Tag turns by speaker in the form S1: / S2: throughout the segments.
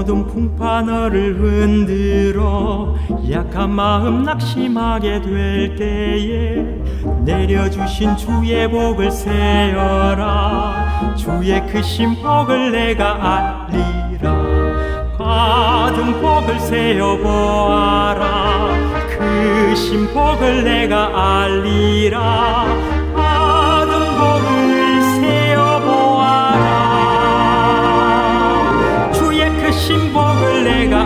S1: 모든 풍파 너를 흔들어 약한 마음 낙심하게 될 때에 내려주신 주의 복을 세어라. 주의 크신 복을 내가 알리라. 받은 복을 세어보아라. 크신 복을 내가 알리라. 받은 복을 세어보아라. 주의 크신 복을 내가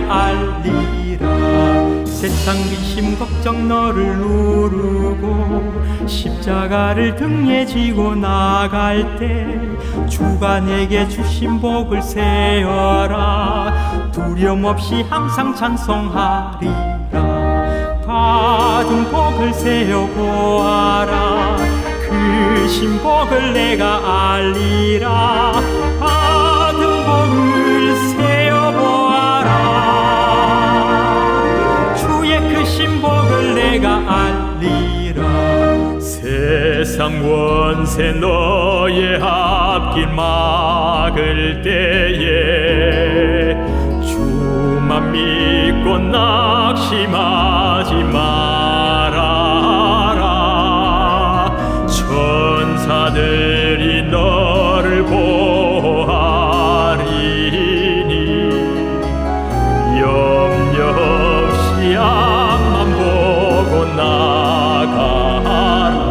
S1: 알리라. 세상 비심 걱정 너를 누르고 십자가를 등에 지고 나갈 때 주가 내게 주신 복을 세어라. 두려움 없이 항상 찬송하리라. 받은 복을 세어보아라. 크신 복을 내가 알리라. 받은 복을 세어보아라. 주의 크신 복을 내가 알리라. 세상 원세 너의 앞길 막을 때에 주만 믿고 낙심하지 말아라. 천사들이 너를 보아리니 염려 없이 앞만 보고 나가라.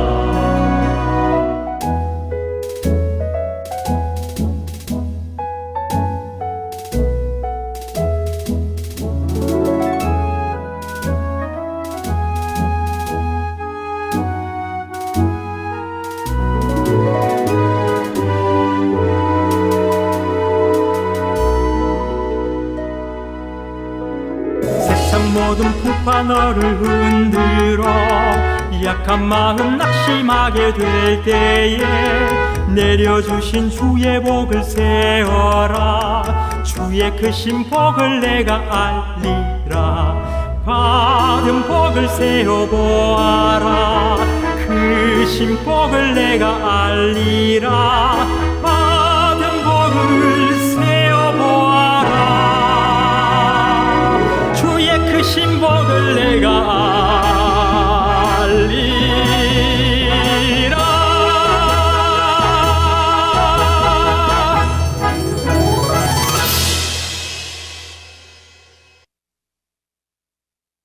S1: 모든 풍파 너를 흔들어 약한 마음 낙심하게 될 때에 내려주신 주의 복을 세어라. 주의 크신 복을 내가 알리라. 받은 복을 세어보아라. 크신 복을 내가 알리라. 받은 복을 세어보아라. 주의 크신 복을 내가